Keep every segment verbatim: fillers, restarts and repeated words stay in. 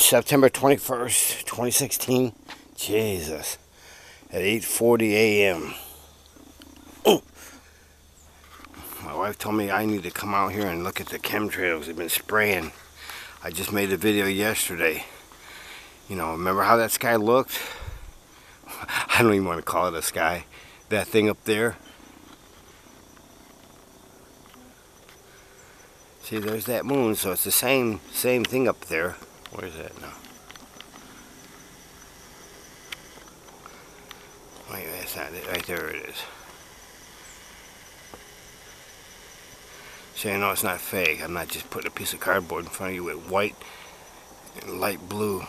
September twenty-first, twenty sixteen. Jesus. At eight forty a m My wife told me I need to come out here and look at the chemtrails they've been spraying. I just made a video yesterday. You know, remember how that sky looked? I don't even want to call it a sky. That thing up there. See, there's that moon, so it's the same same thing up there. Where's that now? Wait, that's not it. Right there it is. So you know it's not fake. I'm not just putting a piece of cardboard in front of you with white and light blue.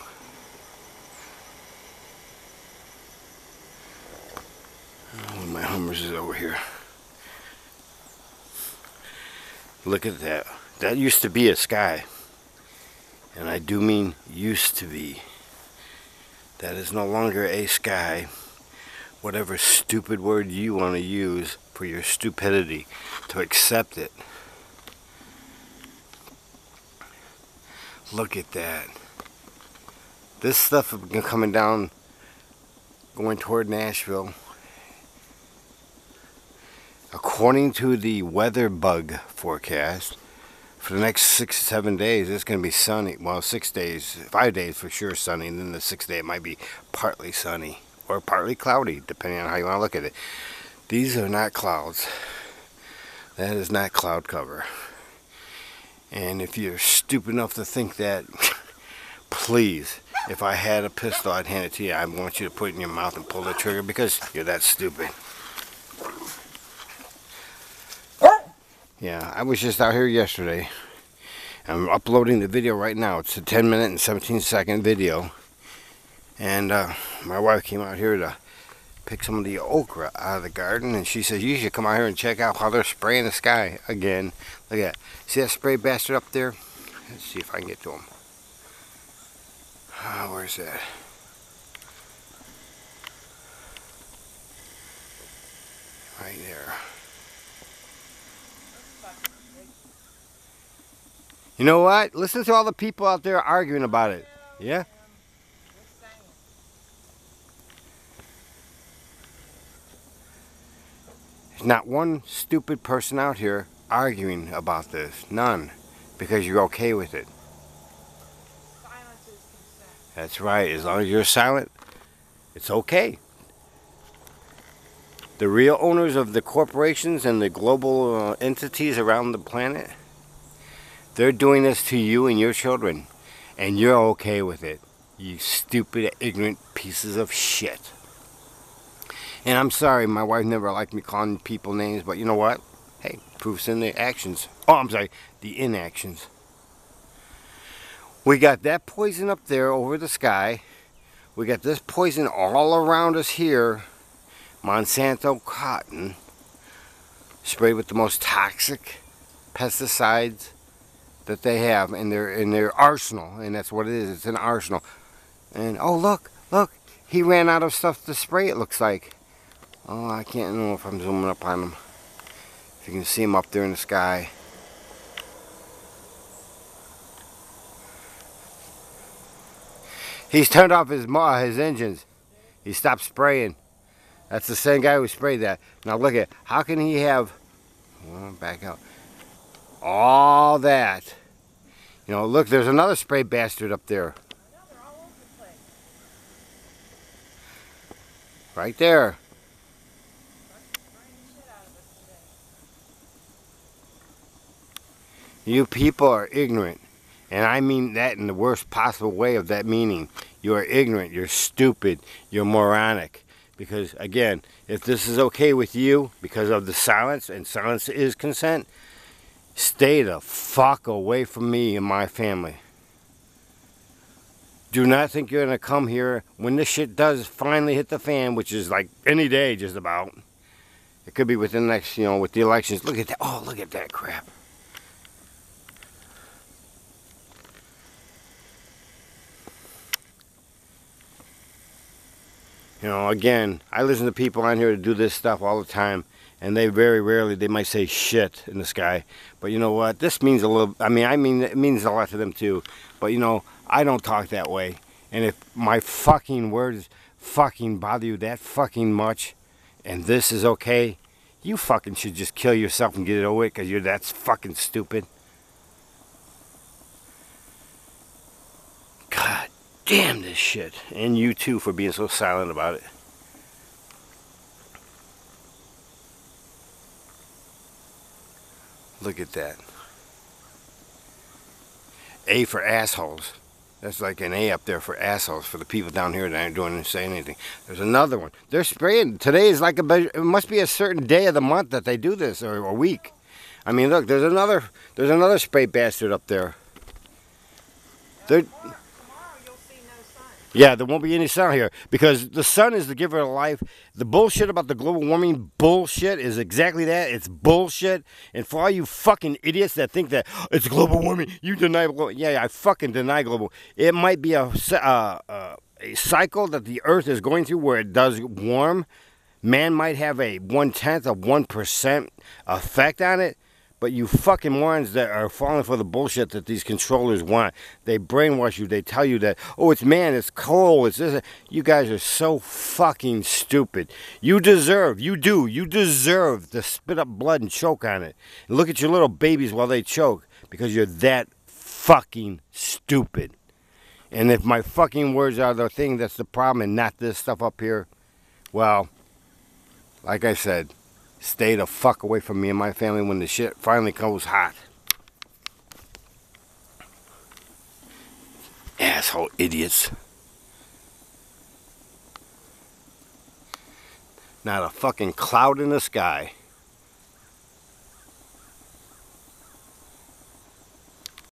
Oh, my Hummers is over here. Look at that. That used to be a sky. And I do mean used to be. That is no longer a sky. Whatever stupid word you want to use for your stupidity, to accept it. Look at that. This stuff has been coming down, going toward Nashville. According to the weather bug forecast, for the next six to seven days, it's going to be sunny. Well, six days, five days for sure sunny, and then the sixth day it might be partly sunny or partly cloudy, depending on how you want to look at it. These are not clouds. That is not cloud cover. And if you're stupid enough to think that, please, if I had a pistol, I'd hand it to you. I want you to put it in your mouth and pull the trigger because you're that stupid. Yeah, I was just out here yesterday. I'm uploading the video right now. It's a ten minute and seventeen second video. And uh, my wife came out here to pick some of the okra out of the garden, and she says, you should come out here and check out how they're spraying the sky again. Look at that. See that spray bastard up there? Let's see if I can get to him. Oh, where's that? Right there. You know what? Listen to all the people out there arguing about it. Yeah? There's not one stupid person out here arguing about this. None. Because you're okay with it. Silence is consent. That's right. As long as you're silent, it's okay. The real owners of the corporations and the global uh, entities around the planet, they're doing this to you and your children. And you're okay with it. You stupid, ignorant pieces of shit. And I'm sorry, my wife never liked me calling people names, but you know what? Hey, proof's in the actions. Oh, I'm sorry, the inactions. We got that poison up there over the sky. We got this poison all around us here. Monsanto cotton, sprayed with the most toxic pesticides that they have in their in their arsenal, and that's what it is. It's an arsenal. And oh, look, look, he ran out of stuff to spray. It looks like. Oh, I can't know if I'm zooming up on him. If you can see him up there in the sky. He's turned off his his engines. He stopped spraying. That's the same guy who sprayed that. Now look at, how can he have, well, back out, all that? You know, look, there's another spray bastard up there. I know, they're all over the place. Right there. You people are ignorant. And I mean that in the worst possible way of that meaning. You are ignorant, you're stupid, you're moronic. Because again, if this is okay with you because of the silence, and silence is consent, stay the fuck away from me and my family. Do not think you're going to come here when this shit does finally hit the fan, which is like any day just about. It could be within the next, you know, with the elections. Look at that. Oh, look at that crap. You know, again, I listen to people on here that do this stuff all the time, and they very rarely, they might say shit in the sky. But you know what? This means a little, I mean, I mean, it means a lot to them too. But you know, I don't talk that way. And if my fucking words fucking bother you that fucking much, and this is okay, you fucking should just kill yourself and get it over with, because you're that's fucking stupid. God damn this shit. And you too for being so silent about it. Look at that. A for assholes. That's like an A up there for assholes, for the people down here that aren't doing and saying anything. There's another one. They're spraying. Today is like a, it must be a certain day of the month that they do this, or a week. I mean, look, there's another, there's another spray bastard up there. They're, Tomorrow you'll see no sun. yeah, there won't be any sun here, because the sun is the giver of life. The bullshit about the global warming bullshit is exactly that. It's bullshit. And for all you fucking idiots that think that oh, it's global warming, you deny global. Yeah, yeah, I fucking deny global. It might be a, uh, uh, a cycle that the Earth is going through where it does warm. Man might have a one-tenth of one percent effect on it. But you fucking morons that are falling for the bullshit that these controllers want. They brainwash you. They tell you that, oh, it's man, it's coal, it's this. You guys are so fucking stupid. You deserve, you do, you deserve to spit up blood and choke on it. And look at your little babies while they choke, because you're that fucking stupid. And if my fucking words are the thing that's the problem and not this stuff up here, well, like I said, stay the fuck away from me and my family when the shit finally goes hot. Asshole idiots. Not a fucking cloud in the sky.